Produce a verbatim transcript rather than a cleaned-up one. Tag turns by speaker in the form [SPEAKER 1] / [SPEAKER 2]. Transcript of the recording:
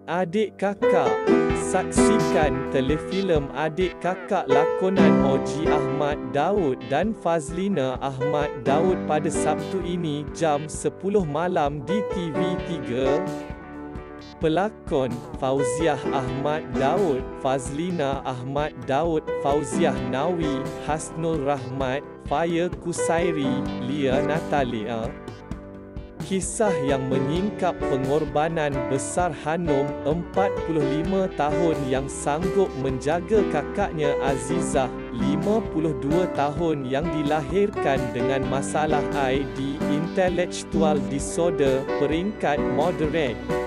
[SPEAKER 1] Adik Kakak. Saksikan telefilm Adik Kakak lakonan Oji Ahmad Daud dan Fazlina Ahmad Daud pada Sabtu ini jam sepuluh malam di T V tiga. Pelakon: Fauziah Ahmad Daud, Fazlina Ahmad Daud, Fauziah Nawi, Hasnul Rahmat, Faya Kusairi, Lia Natalia. Kisah yang menyingkap pengorbanan besar Hanum, empat puluh lima tahun yang sanggup menjaga kakaknya Azizah, lima puluh dua tahun yang dilahirkan dengan masalah I D intellectual disorder, peringkat moderate.